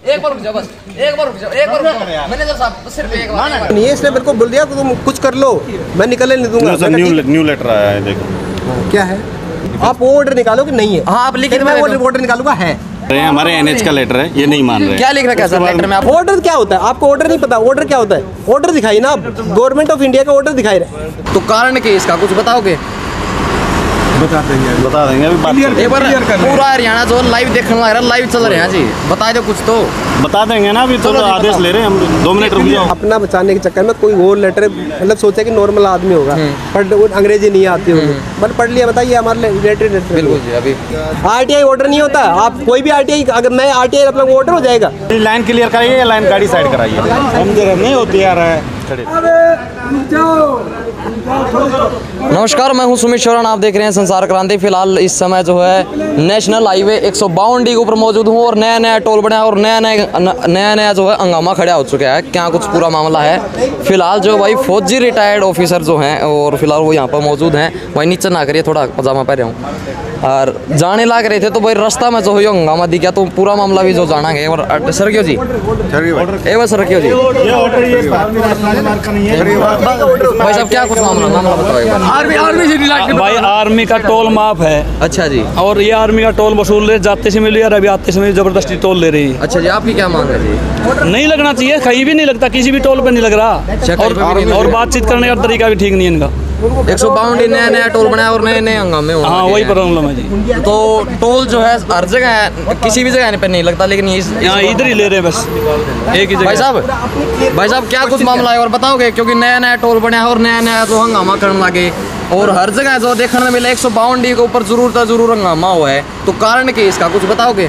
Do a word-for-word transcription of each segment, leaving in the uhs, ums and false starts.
एक बार रुक जाओ बस, एक बार रुक जाओ, एक बार रुक जाओ मैनेजर साहब, सिर्फ एक बार। नहीं इसने मेरे को बोल दिया तुम कुछ कर लो, मैं निकलने नहीं दूंगा। न्यू न्यू लेटर आया है, देखो क्या है। आप वो ऑर्डर निकालो कि नहीं है। हाँ आप लिखित मैं ऑर्डर निकालूंगा है। हमारे एनएच का लेटर है, ये नहीं मान रहे। क्या लिख रखा है सर लेटर में? आप ऑर्डर क्या होता है आपको ऑर्डर नहीं पता? ऑर्डर क्या होता है? ऑर्डर दिखाई ना, आप गवर्नमेंट ऑफ इंडिया का ऑर्डर दिखाई रहे। तो कारण क्या इसका कुछ बताओगे? बता देंगे बता देंगे अभी बात एक बार पूरा हरियाणा जो लाइव देखने लग रहा है, लाइव चल रहे हैं जी, बता दो कुछ तो। बता देंगे ना, अभी तो आदेश ले रहे हैं हम, दो मिनट रुक जाओ। अपना बचाने के चक्कर में कोई और लेटर मतलब सोचा कि नॉर्मल आदमी होगा, बट अंग्रेजी नहीं आती होगी, बट पढ़ लिया। बताइए हमारे रिलेटेड बिल्कुल जी। अभी आरटीआई ऑर्डर नहीं होता। आप कोई भी आरटीआई, अगर मैं आरटीआई अपना ऑर्डर हो जाएगा। लाइन क्लियर कराइए या लाइन गाड़ी साइड कराइए, हम जरा नहीं होती आ रहा है। नमस्कार, मैं हूं सुमित शौरान, आप देख रहे हैं संसार क्रांति। फिलहाल इस समय जो है नेशनल हाईवे एक सौ बावन डी के ऊपर मौजूद हूं और नया नया टोल बना है और नया नया नया नया जो है हंगामा खड़ा हो चुका है। क्या कुछ पूरा मामला है फिलहाल जो भाई फौजी रिटायर्ड ऑफिसर जो हैं और फिलहाल वो यहाँ पर मौजूद हैं। भाई नीचे ना करिए, थोड़ा पजामा पहने हूँ और जाने लग रहे थे तो भाई रास्ता में जो है हंगामा दिखा, तो पूरा मामला भी जो जानेंगे। और सर क्यों जी, एक बार सर क्यों जी भाई साहब, क्या कुछ मामला मामला बताओ। आर्मी आर्मी से रिलेटेड भाई, आर्मी का टोल माफ है। अच्छा जी। और ये आर्मी का टोल वसूल रहे, जाते से मिली और अभी आते समय जबरदस्ती टोल ले रही है। अच्छा जी, आपकी क्या मांग है जी? नहीं लगना चाहिए, कहीं भी नहीं लगता, किसी भी टोल पे नहीं लग रहा। और, और बातचीत करने का तरीका भी ठीक नहीं है इनका। एक सौ बावन नया नया टोल बनाया और नए नए हंगामे हो। हाँ वही प्रॉब्लम है जी। तो टोल जो है हर जगह है, किसी भी जगह पे नहीं लगता, लेकिन यहाँ इधर ही ले रहे हैं बस, एक ही जगह। भाई साहब भाई साहब क्या कुछ मामला है और बताओगे? क्योंकि नया नया टोल बना है और नया नया जो हंगामा करने लगे और हर जगह जो देखने में मिला एक सौ बावन डी के ऊपर जरूर था जरूर हंगामा हुआ है। तो कारण क्या इसका कुछ बताओगे?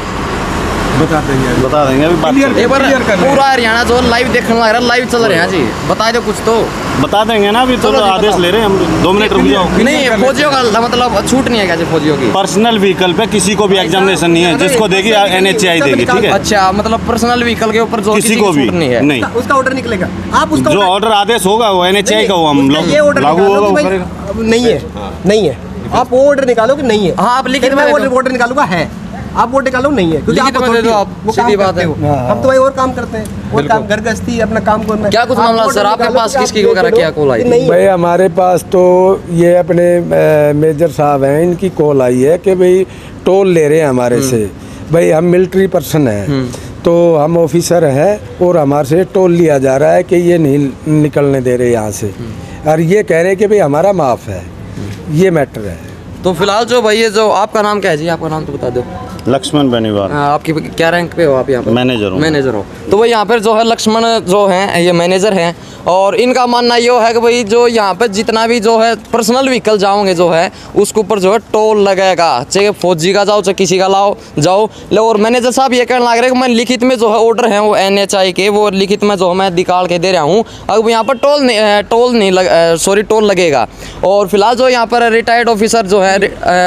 बता देंगे बता देंगे अभी बात एक बार पूरा हरियाणा जो लाइव देखने लग रहा है, लाइव चल रहे हैं जी, बता दो कुछ तो। बता देंगे ना, अभी तो आदेश ले रहे हैं हम, दो मिनट रुक जाओ। नहीं फौजियों का मतलब छूट नहीं है क्या जी फौजियों की? पर्सनल व्हीकल पे किसी को भी एग्जामिनेशन नहीं है, जिसको देगी एनएचआई देगी, ठीक है। अच्छा मतलब पर्सनल व्हीकल के ऊपर जो किसी को भी नहीं है, नहीं उसका ऑर्डर निकलेगा। आप उसका जो ऑर्डर आदेश होगा वो एनएचआई का, वो हम लोग लागू होगा। नहीं है नहीं है, आप वो ऑर्डर निकालो कि नहीं है। हाँ आप लिखित में ऑर्डर निकालूंगा है, आप वो निकालो नहीं है, क्योंकि आप दे दो, आप सीधी बात है। हम तो भाई और काम करते हैं, और काम घर गृहस्थी अपना काम करना है। क्या कुछ मामला सर आपके पास, किसकी वगैरह क्या कॉल आई? भाई हमारे पास तो ये अपने मेजर साहब हैं, इनकी कॉल आई है कि भाई टोल ले रहे हैं हमारे से। भाई हम मिलिट्री पर्सन हैं तो हम ऑफिसर हैं और हमारे से टोल लिया जा रहा है कि ये नहीं निकलने दे रहे यहाँ से, और ये कह रहे हैं कि भाई हमारा माफ़ है। ये मैटर है। तो फिलहाल जो भाई ये जो आपका नाम क्या है जी? आपका नाम तो बता दो। लक्ष्मण बेनीवाल। आपकी क्या रैंक पे हो आप यहाँ पे? मैनेजर हूँ। मैनेजर हो। तो भाई यहाँ पर जो है लक्ष्मण जो हैं ये मैनेजर हैं और इनका मानना ये है कि भाई जो यहाँ पे जितना भी जो है पर्सनल व्हीकल जाओगे जो है उसके ऊपर जो है टोल लगेगा, चाहे फौजी का जाओ चाहे किसी का लाओ जाओ। और मैनेजर साहब ये कहने लग रहे हैं कि मैं लिखित में जो है ऑर्डर है वो एनएचआई के, वो लिखित में जो है मैं निकाल के दे रहा हूँ। अब यहाँ पर टोल नहीं टोल नहीं लग सॉरी टोल लगेगा। और फिलहाल जो यहाँ पर रिटायर्ड ऑफिसर जो है,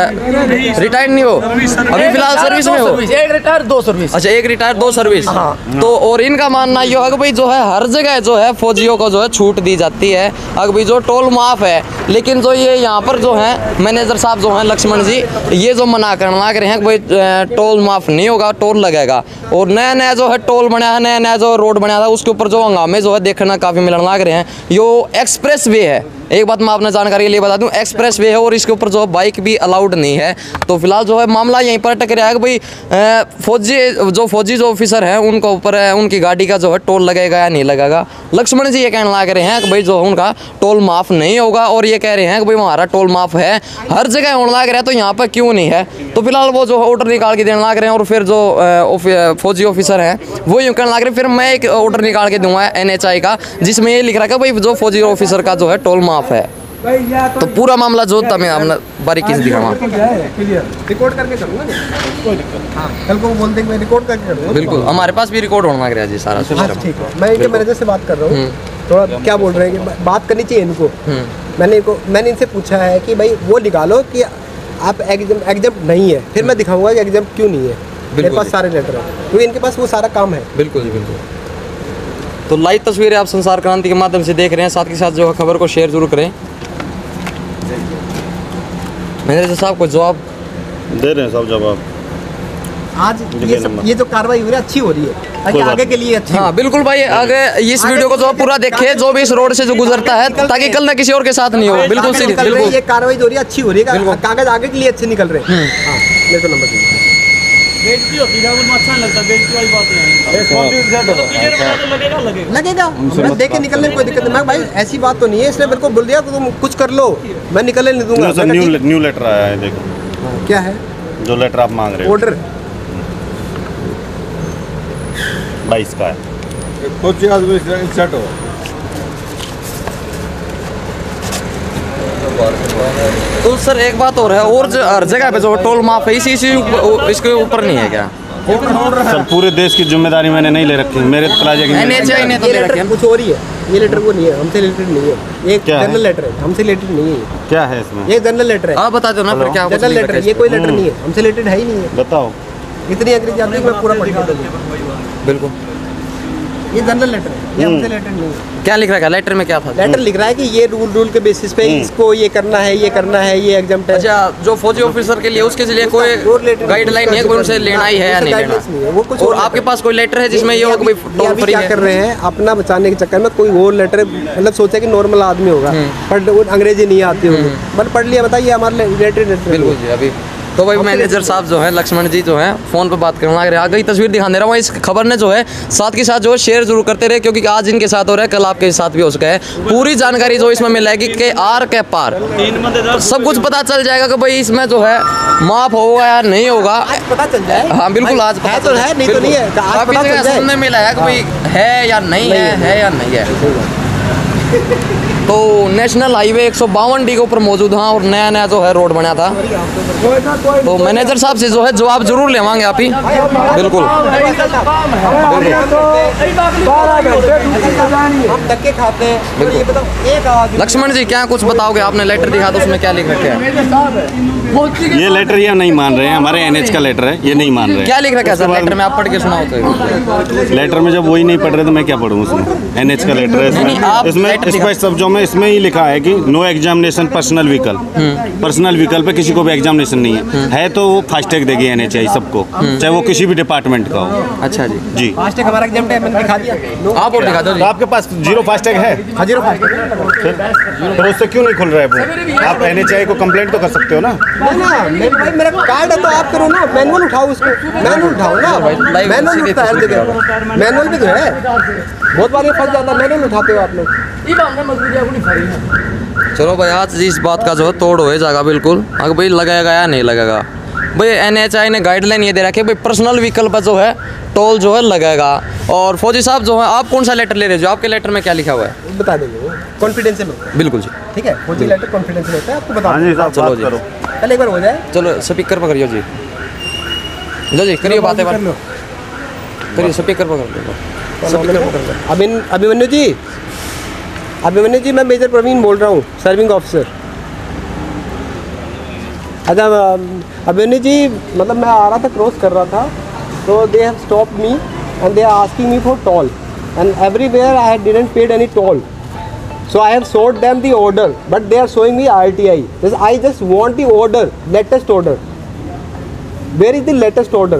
रिटायर्ड नहीं हो अभी फिलहाल सर्विस में हो? एक रिटायर दो सर्विस। अच्छा एक रिटायर दो सर्विस। तो और इनका मानना ये है कि भाई जो है हर जगह जो है फौजियों को जो है छूट दी जाती है, अगर भाई जो टोल माफ है, लेकिन जो ये यहाँ पर जो है मैनेजर साहब जो हैं लक्ष्मण जी, ये जो मना करने लग रहे हैं कि भाई टोल माफ नहीं होगा, टोल लगेगा। और नया नया जो है टोल बना है, नया नया जो रोड बना था उसके ऊपर जो हंगामे जो है देखना काफ़ी मिलने लग रहे हैं। यो एक्सप्रेस वे है, एक बात मैं आपने जानकारी के लिए बता दूं, एक्सप्रेस वे है और इसके ऊपर जो है बाइक भी अलाउड नहीं है। तो फिलहाल जो है मामला यहीं पर अटक रहा है कि भाई फौजी जो फौजी जो ऑफिसर हैं उनके ऊपर उनकी गाड़ी का जो है टोल लगेगा या नहीं लगेगा। लक्ष्मण जी ये कहने लग रहे हैं कि भाई जो उनका टोल माफ़ नहीं होगा और ये कह रहे हैं कि भाई हमारा टोल माफ़ है, हर जगह होने लग रहा है तो यहाँ पर क्यों नहीं है। तो फिलहाल वो जो ऑर्डर निकाल के देने लग रहे हैं और फिर जो फौजी ऑफिसर हैं वो यूँ कहने लग रहे हैं फिर मैं एक ऑर्डर निकाल के दूंगा एनएचआई का, जिसमें ये लिख रहा है कि भाई जो फौजी ऑफिसर का जो है टोल माफ़ है। तो पूरा मामला जो था मैं आपने बारीकी से दिखाऊंगा, रिकॉर्ड करके करूँगा। हाँ कल को बोल देंगे मैं रिकॉर्ड करके करूँगा। बिल्कुल हमारे पास भी रिकॉर्ड होना लग रहा है जी सारा। ठीक है, मैं इनके मैनेजर से बात कर रहा हूँ, थोड़ा क्या बोल रहे हैं कि बात करनी चाहिए इनको। मैंने इनको मैंने इनसे पूछा है कि भाई वो निकालो कि आप एग्जाम एग्जाम नहीं है, फिर मैं दिखाऊंगा कि एग्जाम क्यों नहीं है। मेरे पास सारे लेटर हैं क्योंकि इनके पास वो सारा काम है। बिल्कुल जी बिल्कुल। तो लाइव तस्वीरें आप संसार क्रांति के माध्यम से देख रहे हैं, साथ के साथ जो है खबर को शेयर जरूर करें। मैनेजर साहब को जवाब दे रहे हैं सब जवाब। आज ये सब ये जो कार्रवाई हो रही है अच्छी हो रही है, ताकि आगे के लिए अच्छी हाँ बिल्कुल भाई, अगर इस वीडियो को जो पूरा देखे जो भी इस रोड से जो गुजरता है, ताकि कल ना किसी और के साथ नहीं हो। बिल्कुल सीधी, बिल्कुल ये कार्रवाई जो हो रही है अच्छी हो रही है, कागज आगे के लिए अच्छे निकल रहे हैं। हाँ, मेरे को नंबर दीजिए। बेइज्जती होती है, उनको अच्छा नहीं लगता, बेइज्जती वाली बात नहीं है। लगेगा लगेगा लगेगा हमें देख के निकलने में कोई दिक्कत नहीं। मैं भाई ऐसी बात तो नहीं है, इसने बिल्कुल बोल दिया कि तुम कुछ कर लो, मैं निकलने नहीं दूंगा। सर न्यू न्यू लेटर आया है, देखो क्या है जो लेटर आप मांग रहे हो, ऑर्डर बाईस का है। तो सर एक बात और है, और जो हर जगह पे जो टोल माफ है, इसी इसी ऊप- इसके ऊपर नहीं है क्या? सर पूरे देश की जिम्मेदारी मैंने नहीं ले रखी, मेरे प्लाजा की एनएचआई ने तो ये ले रखे लेटर हैं। कुछ और ही है, ये लेटर वो नहीं है, हमसे रिलेटेड नहीं है, ये क्या है? जनरल लेटर है, हमसे रिलेटेड नहीं है, क्या है इसमें, ये जनरल लेटर है। आप बता दो ना फिर क्या कुछ जनरल लिख लेटर रखा है, है ये इस कोई लेटर नहीं है, हमसे रिलेटेड है ही नहीं है। बताओ। इतनी अंग्रेजी आती है कि मैं पूरा पढ़ के बता दूं। पे? बिल्कुल। ये जनरल लेटर है, ये हमसे रिलेटेड नहीं है। क्या लिख रखा है लेटर में, क्या था? लेटर लिख रहा है कि ये रूल रूल के बेसिस पे इसको ये करना है, ये करना है, ये एग्जाम है। अच्छा, जो फौजी ऑफिसर के लिए उसके लिए कोई वो related- गाइडलाइन है, कोई उनसे लेना ही है या नहीं लेना? Guidelines नहीं है, वो कुछ और और आपके पास कोई लेटर है जिसमें ये हो कि भाई ये टोल अभी फ्री क्या है? कर रहे हैं, अपना बचाने के चक्कर में कोई और लेटर मतलब सोचा कि नॉर्मल आदमी होगा, बट वो अंग्रेजी नहीं आती होगी, बट पढ़ लिया, बताइए हमारे रिलेटेड लेटर। बिल्कुल जी। अभी तो भाई मैनेजर साहब जो है लक्ष्मण जी जो है फोन पे बात करने लग रहे हैं, आगे ही तस्वीर दिखा दे रहा हूँ। इस खबर ने जो है साथ के साथ जो है शेयर जरूर करते रहे, क्योंकि आज इनके साथ हो रहा है, कल आपके साथ भी हो सका है। पूरी जानकारी जो इसमें मिलेगी के आर के पार, तो सब कुछ पता चल जाएगा कि भाई इसमें जो है माफ होगा या नहीं होगा। आज पता चल जाए। हाँ बिल्कुल, आज है तो है, नहीं तो नहीं है, आज काफी पता जगह चल जाए। सुनने मिला है कि भाई है या नहीं है, है या नहीं है। तो नेशनल हाईवे एक सौ बावन डी के ऊपर मौजूद हाँ, और नया नया जो है रोड बना था। तो मैनेजर साहब से जो है जवाब जरूर लेवांगे आप ही। बिल्कुल हम धक्के खाते हैं, तो ये बताओ एक आदमी लक्ष्मण जी क्या कुछ बताओगे? आपने लेटर दिखा तो उसमें क्या लिख रखा है? ये लेटर ये नहीं मान रहे हैं, हमारे एनएच का लेटर है, ये नहीं मान रहे हैं। क्या लिख रखा है सर लेटर में? आप पढ़ के सुनाओ तो। लेटर में जब वही नहीं पढ़ रहे तो मैं क्या पढ़ूँ उसमें? एनएच का लेटर है, नहीं, आप इसमें लेटर इसमें दिखा- स्पष्ट शब्दों में इसमें ही लिखा है कि no examination personal vehicle. Personal vehicle पे किसी को भी एग्जामिनेशन नहीं है, है तो वो फास्टैग देगी एनएचआई सबको, चाहे वो किसी भी डिपार्टमेंट का हो। अच्छा जी, जी, फास्टैग हमारा एग्जाम है, मैंने दिखा दिया। आप और दिखा दो तो जी। आपके पास जीरो फास्टैग है, हजीरो फास्टैग फिर उससे क्यों नहीं खुल रहा है वो? आप एनएचआई को कंप्लेंट तो कर सकते हो ना। नहीं ना, मेरे भाई मेरा कार्ड है तो आप करो ना, मैनुअल उठाओ उसको, मैनुअल उठाओ ना, लाइव मैनुअल सीधे उठता है हर जगह, मैनुअल भी तो है, बहुत बार ये फंस जाता है, मैनुअल उठाते हो आप लोग। चलो भाई, आज जी इस बात का जो है तोड़ हो जाएगा बिल्कुल। अगर भाई लगेगा या नहीं लगेगा, भाई एनएचआई ने गाइडलाइन ये दे रखी है भाई पर्सनल व्हीकल पर जो है टोल जो है लगेगा। और फौजी साहब जो है, आप कौन सा लेटर ले रहे हो? जो आपके लेटर में क्या लिखा हुआ है? बता देंगे वो, कॉन्फिडेंशियल होता है, बिल्कुल जी, ठीक है, फौजी लेटर कॉन्फिडेंशियल होता है, आपको बता हाँ जी साहब, चलो बात जी। करो। कल एक बार हो जाए, चलो स्पीकर पर करियो जी, लो जी करियो बातें बात करिए, स्पीकर पर कर दो, स्पीकर पर कर दो। अभिन अभिमन्यु जी, अभिमन्यु जी, मैं मेजर प्रवीण बोल रहा हूँ, सर्विंग ऑफिसर। अच्छा अभिमन्यु जी, मतलब मैं आ रहा था, क्रॉस कर रहा था, तो they have stopped me and they are asking me for toll and everywhere I didn't paid any toll, so I have showed them the order but they are showing me R T I. Just, I just want the order, latest order. Where is the latest order?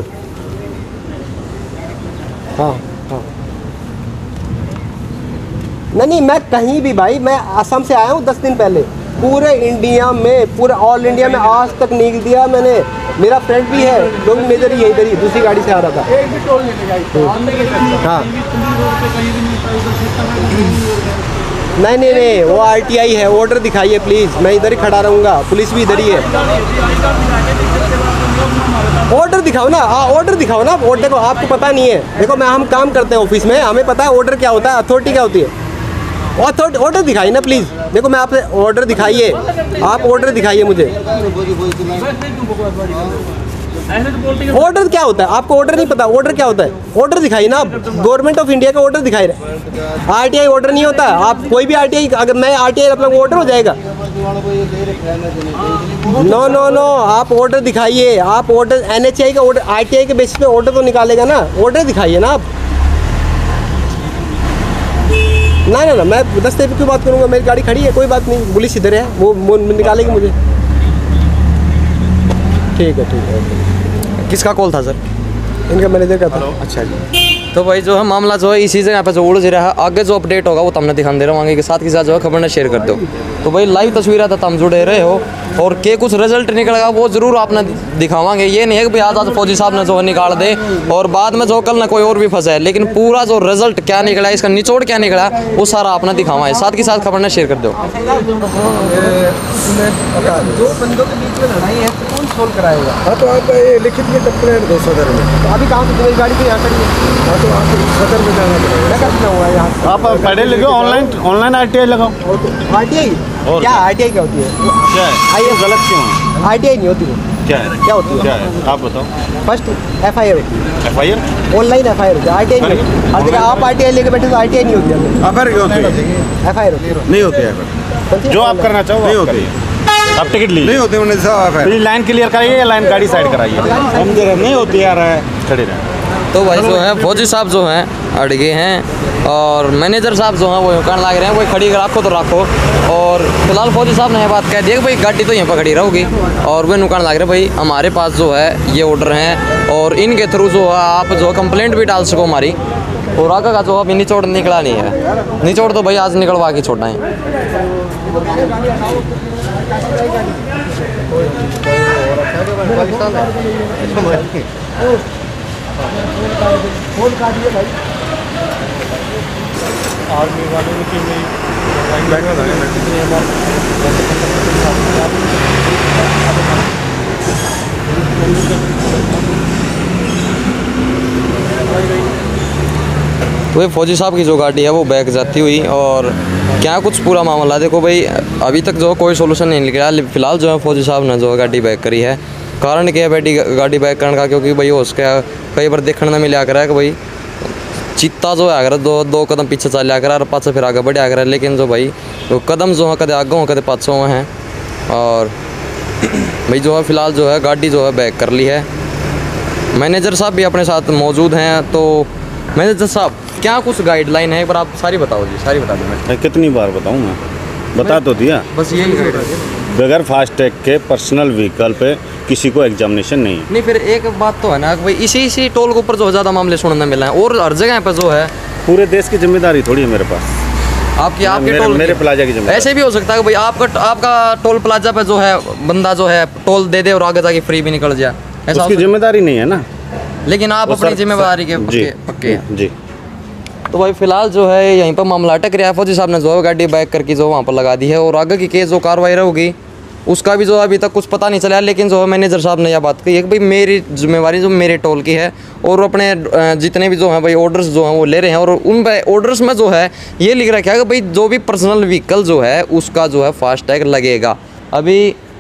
हाँ हाँ नहीं नहीं, मैं कहीं भी भाई, मैं असम से आया हूँ दस दिन पहले, पूरे इंडिया में, पूरे ऑल इंडिया में आज तक नहीं दिया मैंने। मेरा फ्रेंड भी है जो भी मेजर ही इधर ही दूसरी गाड़ी से आ रहा था। हाँ नहीं नहीं नहीं, वो आर टी आई है, ऑर्डर दिखाइए प्लीज़, मैं इधर ही खड़ा रहूँगा, पुलिस भी इधर ही है। ऑर्डर दिखाओ ना, हाँ ऑर्डर दिखाओ ना। ऑर्डर देखो, आपको पता नहीं है, देखो मैं हम काम करते हैं ऑफिस में, हमें पता है ऑर्डर क्या होता है, अथॉरिटी क्या होती है। अथॉरिटी ऑर्डर दिखाइए ना प्लीज़, देखो मैं आपसे ऑर्डर दिखाइए, आप ऑर्डर दिखाइए मुझे। ऑर्डर क्या होता है आपको ऑर्डर नहीं पता? ऑर्डर क्या होता है? ऑर्डर दिखाइए ना, गवर्नमेंट ऑफ इंडिया का ऑर्डर दिखाई रहे। आरटीआई ऑर्डर नहीं होता, आप कोई भी आरटीआई, अगर मैं आरटीआई अपना ऑर्डर हो जाएगा। नो नो नो, आप ऑर्डर दिखाइए, आप ऑर्डर एनएचआई का ऑर्डर, आरटीआई के बेसिस पे ऑर्डर तो निकालेगा ना, ऑर्डर दिखाइए ना आप। ना ना ना, मैं दस तारीख की बात करूँगा, मेरी गाड़ी खड़ी है, कोई बात नहीं, पुलिस इधर है, वो, वो निकालेगी मुझे। ठीक है ठीक है। किसका कॉल था सर? इनका मैनेजर का था। अच्छा जी। तो भाई जो है मामला जो है इसी जगह पे जो उड़ रहा है, आगे जो अपडेट होगा वो तुमने दिखाने दे रहा हूँ, आगे के साथ के साथ जो है खबर ने शेयर कर दो। तो भाई लाइव तस्वीर था, तुम जुड़े रहे हो और के कुछ रिजल्ट निकलेगा वो जरूर आपने दिखावांगे। ये नहीं है कि भाई आज आज फौजी साहब ने जो है निकाल दे और बाद में जो कल ना कोई और भी फंसा है, लेकिन पूरा जो रिजल्ट क्या निकला, इसका निचोड़ क्या निकला, वो सारा आपने दिखावा है। साथ के साथ खबर ने शेयर कर दो। दो बंदों के बीच में लड़ाई है, कौन सोल्व कराएगा? हाँ तो आप ये लिखित में कंप्लेंट दो सदर में। तो अभी कहाँ से तुम्हारी गाड़ी तो यहाँ खड़ी है? हाँ तो आप सदर में जाना पड़ेगा। क्या करना हुआ है यहाँ? आप पढ़े लिखे online online R T I लगाओ। आर टी आई और क्या? आर टी आई क्या होती है? क्या है आई एफ गलत क्यों है? आर टी आई नहीं होती है। क्या है क्या होती है? क्या है आप बताओ। फर्स्ट एफ आई आर होती है, F I R online F I R होती है, आर टी आई नहीं होती। हर जगह आप आर टी आई लेके बैठे तो आर टी आई नहीं होती है, एफ आई आर क्यों होती है? एफ आई आर होती है। नहीं होती है, जो आप करना चाहो नहीं होती है। आप टिकट लीजिए। नहीं होती मैंने साहब, लाइन क्लियर कराइए या लाइन गाड़ी साइड कराइए। हम दे रहे नहीं होती यार, खड़े रहे। तो भाई जो है फौजी साहब जो हैं अड़ गए हैं और मैनेजर साहब जो हैं वो कहने लग रहे हैं कोई खड़ी रखो तो रखो। और फिलहाल फौजी साहब ने ये बात कह दी कि भाई गाड़ी तो यहाँ पर खड़ी रहोगी, और वे नुकान लग रहे भाई हमारे पास जो है ये ऑर्डर हैं और इनके थ्रू जो है आप जो कंप्लेंट भी डाल सको हमारी। और आगे का जो अभी निचोड़ निकला नहीं है, निचोड़ तो भाई आज निकलवा के छोड़ना है। आर्मी वालों की तो फौजी साहब की जो गाड़ी है वो बैक जाती हुई, और क्या कुछ पूरा मामला देखो भाई अभी तक जो कोई सोल्यूशन नहीं निकला। फिलहाल जो है फौजी साहब ने जो है गाड़ी बैक करी है। कारण क्या है बेटी गाड़ी बैक करने का, क्योंकि भाई उसका कई बार देखने में मिला कर है कि भाई चित्ता जो है अगर दो दो कदम पीछे चल आकर और पाछे फिर आगे बढ़े आकर, लेकिन जो भाई वो कदम जो है कदे आगे हों कदे पाछे हुए हैं। और भाई जो है फिलहाल जो है गाड़ी जो है बैक कर ली है। मैनेजर साहब भी अपने साथ मौजूद हैं। तो मैनेजर साहब क्या कुछ गाइडलाइन है, एक बार आप सारी बताओ जी, सारी बता दो। मैं कितनी बार बताऊँ मैं, बता तो दिया। बस यही गाइडलाइन, बगैर फास्टैग के पर्सनल व्हीकल पे किसी को एग्जामिनेशन नहीं है। नहीं फिर एक बात तो है ना भाई इसी इसी टोल के ऊपर जो ज़्यादा मामले सुनने मिला है, और हर जगह पर जो है पूरे देश की जिम्मेदारी थोड़ी है मेरे पास। आपकी आपके मेरे, टोल मेरे प्लाजा की जिम्मेदारी। ऐसे भी हो सकता है कि भाई आपका आपका टोल प्लाजा पे जो है बंदा जो है टोल दे दे और आगे जाके फ्री भी निकल जाए, ऐसा उसकी जिम्मेदारी नहीं है ना। लेकिन आप अपनी जिम्मेदारी के पक्के पक्के हैं जी। तो भाई फिलहाल जो है यहीं पर मामला अटक रहा है। फौजी साहब ने जो है गाड़ी बैक करके जो वहाँ पर लगा दी है, और आगे की केस जो कार्रवाई रहेगी उसका भी जो अभी तक कुछ पता नहीं चला। लेकिन जो है मैनेजर साहब ने यह बात कही है कि भाई मेरी जिम्मेवारी जो मेरे टोल की है, और अपने जितने भी जो हैं भाई ऑर्डर्स जो हैं वो ले रहे हैं। और उन ऑर्डर्स में जो है ये लिख रखा है कि भाई जो भी पर्सनल व्हीकल जो है उसका जो है फास्टैग लगेगा अभी।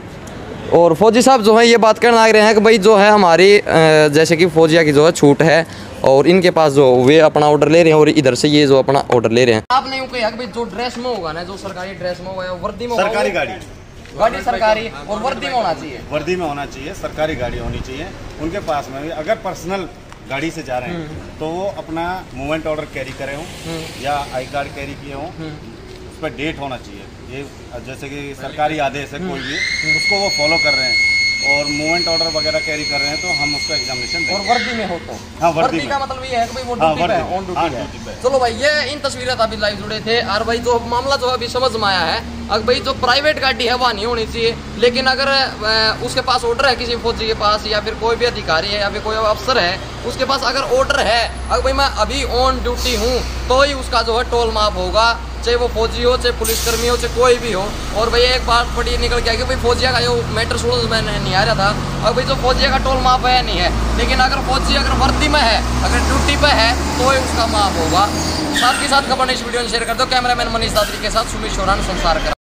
और फौजी साहब जो है ये बात करने लग रहे हैं कि भाई जो है हमारी जैसे कि फौजिया की जो है छूट है, और इनके पास जो वे अपना ऑर्डर ले रहे हैं और इधर से ये जो अपना ऑर्डर ले रहे हैं। आपने यूँ कहा कि भाई जो ड्रेस में होगा ना, जो सरकारी ड्रेस में होगा, वर्दी में सरकारी गाड़ी गाड़ी सरकारी और वर्दी में होना चाहिए, वर्दी में होना चाहिए, सरकारी गाड़ी होनी चाहिए। उनके पास में भी अगर पर्सनल गाड़ी से जा रहे हैं तो वो अपना मूवमेंट ऑर्डर कैरी करे हों या आई कार्ड कैरी किए हों, उस पर डेट होना चाहिए। ये जैसे कि सरकारी आदेश है कोई भी, उसको वो फॉलो कर रहे हैं और मूवमेंट ऑर्डर वगैरह कैरी कर रहे हैं तो हम उसको एग्जामिनेशन देंगे। और वर्दी में हो तो हाँ, वर्दी वर्दी का मतलब ये है कि भाई वो हाँ, ड्यूटी पे है, वर्दी। ऑन ड्यूटी हाँ, है। ड्यूटी पे। चलो भाई ये इन तस्वीरें अभी लाइव जुड़े थे, और भाई जो मामला जो अभी समझ में आया है, अगर भाई जो प्राइवेट गाड़ी है वह नहीं होनी चाहिए, लेकिन अगर उसके पास ऑर्डर है किसी फौजी के पास या फिर कोई भी अधिकारी है या फिर कोई अफसर है उसके पास अगर ऑर्डर है, अगर भाई मैं अभी ऑन ड्यूटी हूँ तो ही उसका जो है टोल माफ होगा, चाहे वो फौजी हो, चाहे पुलिसकर्मी हो, चाहे कोई भी हो। और भाई एक बात बड़ी निकल के आई कि भाई फौजिया का जो मैटर सुन में नहीं आ रहा था, और भाई जो फौजिया का टोल माफ है नहीं है, लेकिन अगर फौजी अगर वर्दी में है, अगर ड्यूटी पे है तो ही उसका माफ होगा। साथ के साथ खबर इस वीडियो में शेयर कर दो। कैमरामैन मनीष दादरी के साथ सुमित शोरान संसार कर।